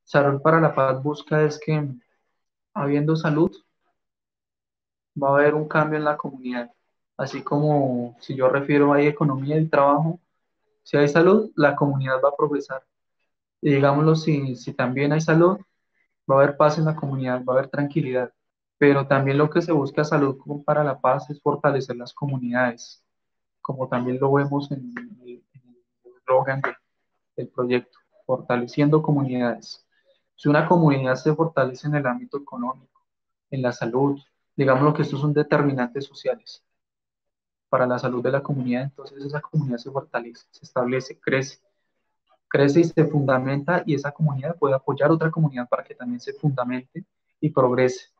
Salud para la Paz busca es que, habiendo salud, va a haber un cambio en la comunidad. Así como si yo refiero hay economía y trabajo, si hay salud, la comunidad va a progresar. Y digámoslo, si también hay salud, va a haber paz en la comunidad, va a haber tranquilidad. Pero también lo que se busca salud como para la paz es fortalecer las comunidades, como también lo vemos en el eslogan del proyecto, fortaleciendo comunidades. Si una comunidad se fortalece en el ámbito económico, en la salud, digamos que estos son determinantes sociales para la salud de la comunidad, entonces esa comunidad se fortalece, se establece, crece y se fundamenta y esa comunidad puede apoyar a otra comunidad para que también se fundamente y progrese.